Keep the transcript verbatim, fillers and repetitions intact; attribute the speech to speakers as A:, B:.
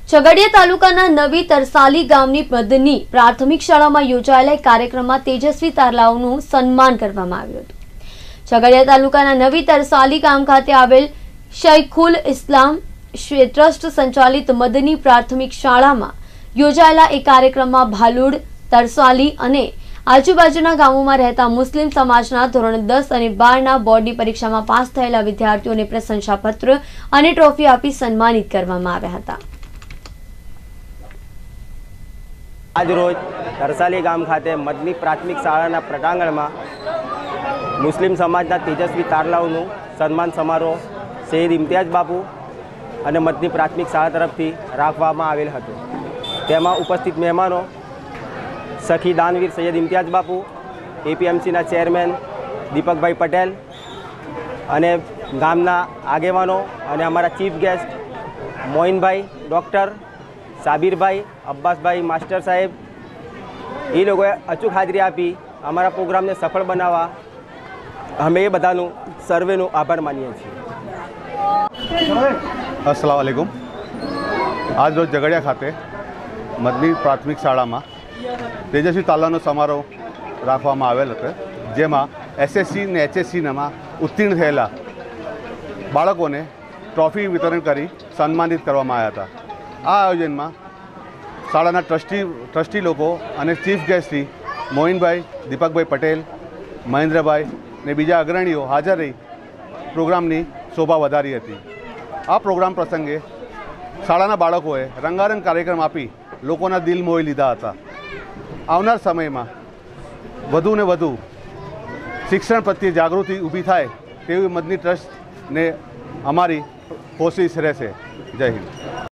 A: ઝઘડિયા તાલુકાના નવી તરસાલી ગામની મદની પ્રાથમિક શાળામાં યોજાયેલા કાર્યક્રમમાં તેજસ્વી તારલાઓનું સન્માન કરવામાં આવ્યું હતું। ઝઘડિયા તાલુકાના નવી તરસાલી ગામ ખાતે આવેલ શૈખુલ ઇસ્લામ ટ્રસ્ટ સંચાલિત મદની પ્રાથમિક શાળામાં યોજાયેલા એક કાર્યક્રમમાં ભાલુડ, તરસાલી અને આજુબાજુના ગામોમાં રહેતા મુસ્લિમ સમાજના ધોરણ દસ અને બાર ના બોર્ડની પરીક્ષામાં પાસ થયેલા વિદ્યાર્થીઓને પ્રશંસાપત્ર અને ટ્રોફી આપી સન્માનિત કરવામાં આવ્યા હતા।
B: આજ રોજ તરસાલી ગામ ખાતે મદની પ્રાથમિક શાળાના પ્રાંગણમાં મુસ્લિમ સમાજના તેજસ્વી તારલાઓનું સન્માન સમારોહ સૈયદ ઇમ્તિયાઝ બાપુ અને મદની પ્રાથમિક શાળા તરફથી રાખવામાં આવેલ હતો। તેમાં ઉપસ્થિત મહેમાનો સખી દાનવીર સૈયદ ઇમ્તિયાઝ બાપુ, એપીએમસીના ચેરમેન દીપકભાઈ પટેલ અને ગામના આગેવાનો અને અમારા ચીફ ગેસ્ટ મોઇનભાઈ ડૉક્ટર, સાબિરભાઈ, અબ્બાસભાઈ માસ્ટર સાહેબ એ લોકોએ અચૂક હાજરી આપી અમારા પ્રોગ્રામને સફળ બનાવવા અમે એ બધાનું સર્વેનો આભાર માનીએ છીએ।
C: अस्सलाम वालेकुम। आज रोज झगड़िया खाते मदनी प्राथमिक शाला में तेजस्वी तालानो समारोह राखवामां आवेल हतो, जेमां एसएससी ने एचएससी में उत्तीर्ण थयेला बाळकोने ट्रॉफी वितरण करी सन्मानित करवामां आव्या हता। आ आयोजन में शाळाना ट्रस्टी ट्रस्टी लोको अने चीफ गेस्ट श्री मोइनभाई, दीपकभाई पटेल, महेन्द्रभाई ने बीजा अग्रणीओ हाजर रही प्रोग्रामनी शोभा वधारी हती। आ प्रोग्राम प्रसंगे शाळाना बाळकोए रंगारंग कार्यक्रम आपी लोकोना दिल मोही लीधा हता। आवनार समयमां वधु ने वधु शिक्षण प्रत्ये जागृति ऊभी थाय तेवी मदनी ट्रस्ट ने अमारी कोशिश रहेशे। जय हिंद।